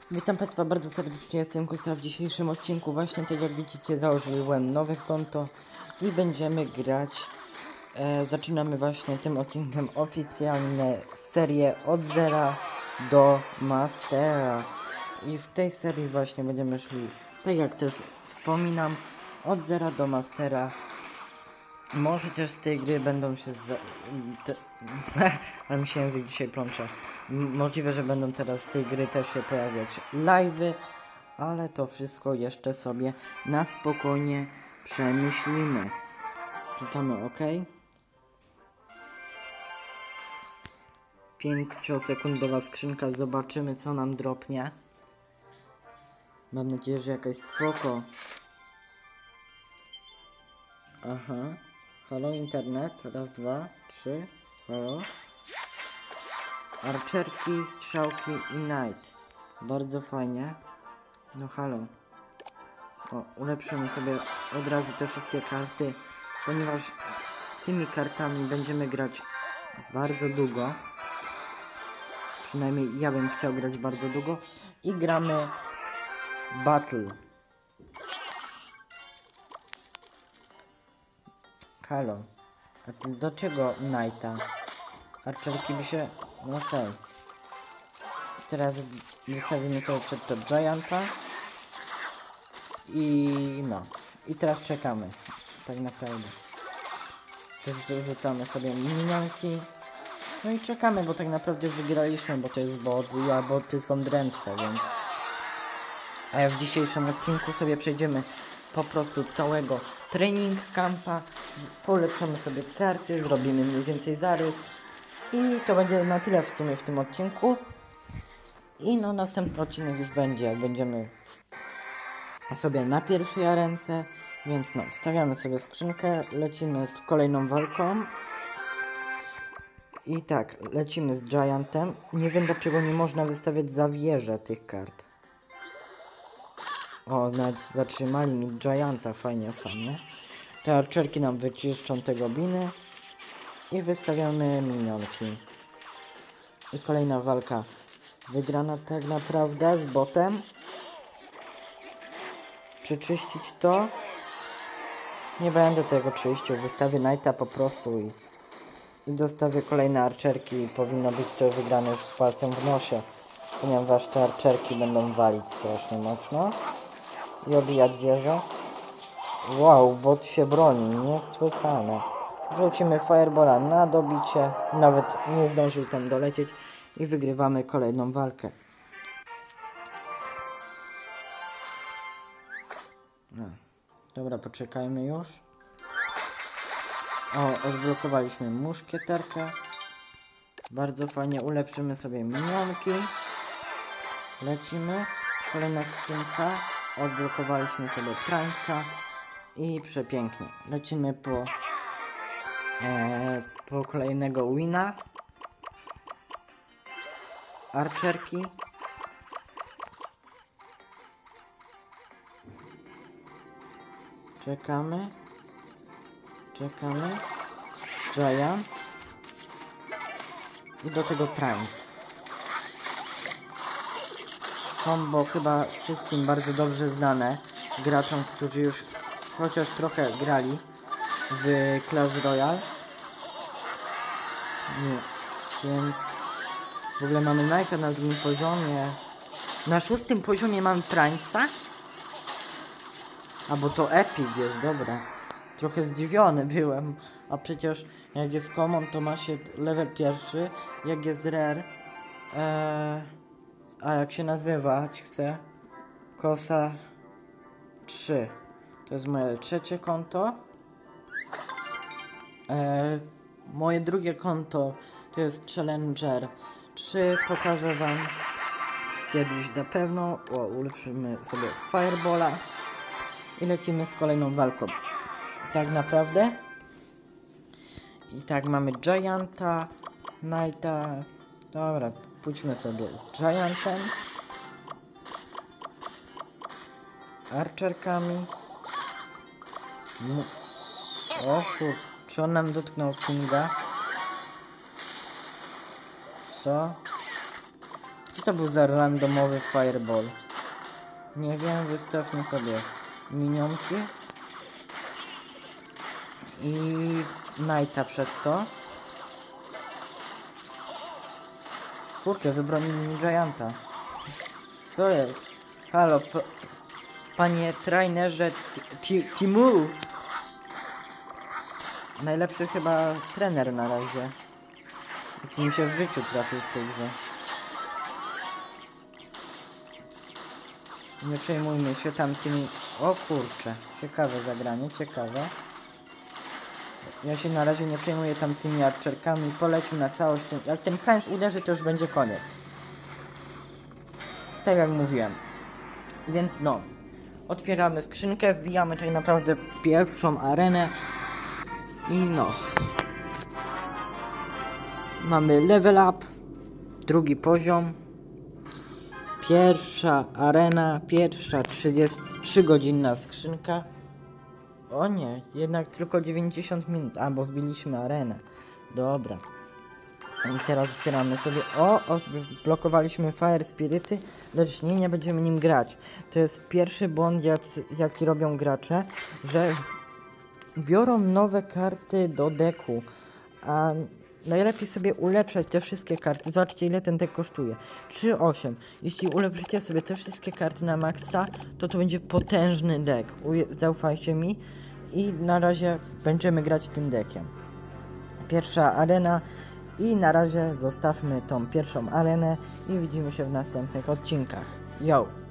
Witam Państwa bardzo serdecznie, jestem Kosa. W dzisiejszym odcinku właśnie, tak jak widzicie, założyłem nowe konto i będziemy grać. Zaczynamy właśnie tym odcinkiem oficjalne serię od zera do mastera. I w tej serii właśnie będziemy szli, tak jak też wspominam, od zera do mastera. Może też z tej gry będą się ale mi się język dzisiaj plącze. Możliwe, że będą teraz z tej gry też się pojawiać live'y, ale to wszystko jeszcze sobie na spokojnie przemyślimy. Klikamy OK. 5-sekundowa skrzynka, zobaczymy co nam dropnie. Mam nadzieję, że jakaś spoko. Aha. Halo internet, raz, dwa, trzy, halo. Archerki, strzałki i night. Bardzo fajnie. No halo. O, ulepszymy sobie od razu te wszystkie karty, ponieważ tymi kartami będziemy grać bardzo długo. Przynajmniej ja bym chciał grać bardzo długo. I gramy Battle. Halo. A ty do czego Knighta? Archerki by się... No okej. Teraz wystawimy sobie przed to Gianta. I no. I teraz czekamy. Tak naprawdę. Też rzucamy sobie minionki. No i czekamy, bo tak naprawdę wygraliśmy, bo to jest bot, a boty są drętwe, więc... A w dzisiejszym odcinku sobie przejdziemy po prostu całego training campa, polepszymy sobie karty, zrobimy mniej więcej zarys i to będzie na tyle w sumie w tym odcinku. I no następny odcinek już będzie, jak będziemy sobie na pierwszej arence, więc no stawiamy sobie skrzynkę, lecimy z kolejną walką. I tak, lecimy z Giantem. Nie wiem dlaczego nie można wystawiać za wieżę tych kart. O, nawet zatrzymali mi Gianta, fajnie, fajnie. Te archerki nam wyczyszczą te gobliny. I wystawiamy minionki. I kolejna walka wygrana tak naprawdę z botem. Przyczyścić to. Nie będę tego czyścił, wystawię Knighta po prostu i dostawię kolejne archerki i powinno być to wygrane już z palcem w nosie. Ponieważ te archerki będą walić strasznie mocno. I obijać wieżę. Wow, bot się broni, niesłychane. Rzucimy fireballa na dobicie. Nawet nie zdążył tam dolecieć. I wygrywamy kolejną walkę. No. Dobra, poczekajmy już. O, odblokowaliśmy muszkieterkę. Bardzo fajnie, ulepszymy sobie minionki. Lecimy. Kolejna skrzynka. Odblokowaliśmy sobie Prince'a. I przepięknie. Lecimy po kolejnego wina. Archerki. Czekamy. Czekamy. Giant. I do tego Prince. Combo chyba wszystkim bardzo dobrze znane. Graczom, którzy już chociaż trochę grali w Clash Royale. Nie. Więc w ogóle mamy Knighta na drugim poziomie. Na 6. poziomie mamy Prince'a. A bo to Epic jest, dobra. Trochę zdziwiony byłem. A przecież jak jest Common, to ma się level 1. Jak jest Rare. A jak się nazywać chcę? Kosa 3. To jest moje trzecie konto. Moje drugie konto to jest Challenger 3. Pokażę wam kiedyś na pewno. O, ulepszymy sobie Fireballa. I lecimy z kolejną walką. Tak naprawdę. I tak mamy Gianta, Knighta. Dobra, pójdźmy sobie z Giantem. Archerkami. O kur... Czy on nam dotknął Kinga? Co? Co to był za randomowy fireball? Nie wiem, wystawmy sobie minionki. I Knighta przed to. Kurczę, wybronili mi Gianta. Co jest? Halo, panie trainerze Timu! Najlepszy chyba trener na razie, jaki mi się w życiu trafił w tej grze. Nie przejmujmy się tamtymi... O kurczę, ciekawe zagranie, ciekawe. Ja się na razie nie przejmuję tamtymi archerkami, polećmy na całość. Jak ten Prince uderzy, to już będzie koniec. Tak jak mówiłem. Więc no, otwieramy skrzynkę, wbijamy tak naprawdę pierwszą arenę. I no. Mamy level up, drugi poziom. Pierwsza arena, pierwsza 33-godzinna skrzynka. O nie, jednak tylko 90 minut, bo wbiliśmy arenę. Dobra. I teraz otwieramy sobie... blokowaliśmy Fire Spirity, lecz nie będziemy nim grać. To jest pierwszy błąd, jaki robią gracze, że biorą nowe karty do deku, a najlepiej sobie ulepszać te wszystkie karty. Zobaczcie, ile ten deck kosztuje. 3,8. Jeśli ulepszycie sobie te wszystkie karty na maksa, to będzie potężny deck. Zaufajcie mi. I na razie będziemy grać tym deckiem. Pierwsza arena. I na razie zostawmy tą pierwszą arenę. I widzimy się w następnych odcinkach. Yo!